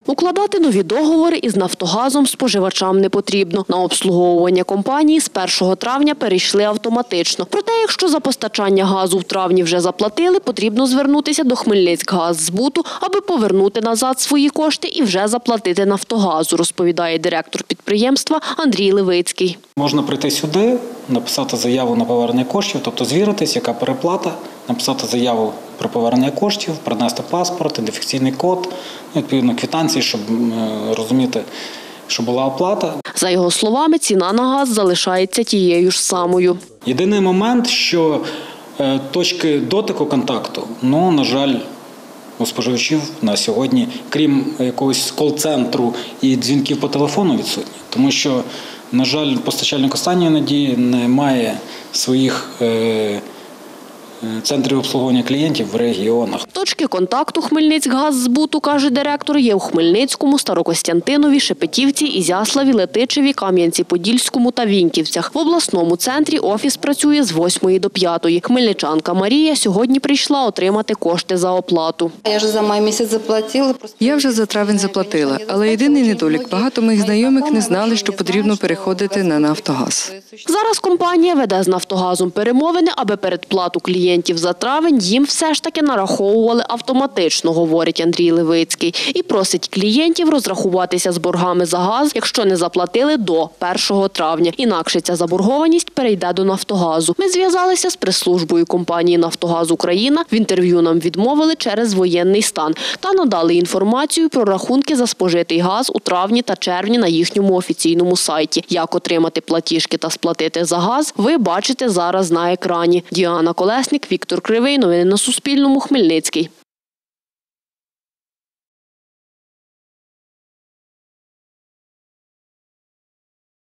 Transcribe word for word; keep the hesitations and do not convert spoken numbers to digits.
Укладати нові договори із «Нафтогазом» споживачам не потрібно. На обслуговування компанії з першого травня перейшли автоматично. Проте, якщо за постачання газу в травні вже заплатили, потрібно звернутися до Хмельницькгаззбуту, аби повернути назад свої кошти і вже заплатити «Нафтогазу», розповідає директор підприємства Андрій Левицький. Можна прийти сюди, написати заяву на повернення коштів, тобто звіритись, яка переплата, написати заяву про повернення коштів, принести паспорт, ідентифікаційний код, відповідно квитанції, щоб розуміти, що була оплата. За його словами, ціна на газ залишається тією ж самою. Єдиний момент, що точки дотику контакту, ну, на жаль, у споживачів на сьогодні, крім якогось кол-центру і дзвінків по телефону, відсутні. Тому що, на жаль, постачальник останньої надії не має своїх е, центрів обслуговування клієнтів в регіонах. Точки контакту Хмельницькгаззбуту, каже директор, є у Хмельницькому, Старокостянтинові, Шепетівці, Ізяславі, Летичеві, Кам'янці-Подільському та Віньківцях. В обласному центрі офіс працює з восьмої до п'ятої. Хмельничанка Марія сьогодні прийшла отримати кошти за оплату. Я вже за май місяць заплатила. Я вже за травень заплатила, але єдиний недолік – багато моїх знайомих не знали, що потрібно переходити на «Нафтогаз». Зараз компанія веде з «Нафтогазом» перемовини, аби передплату клієнтів за травень їм все ж таки нараховували автоматично, говорить Андрій Левицький. І просить клієнтів розрахуватися з боргами за газ, якщо не заплатили до першого травня. Інакше ця заборгованість перейде до «Нафтогазу». Ми зв'язалися з прес-службою компанії «Нафтогаз Україна». В інтерв'ю нам відмовили через воєнний стан. Та надали інформацію про рахунки за спожитий газ у травні та червні на їхньому офіційному сайті. Як отримати платіжки та сплатити за газ, ви бачите зараз на екрані. Діана Колесник, Віктор Кривий. Новини на Суспільному. Хмельницький.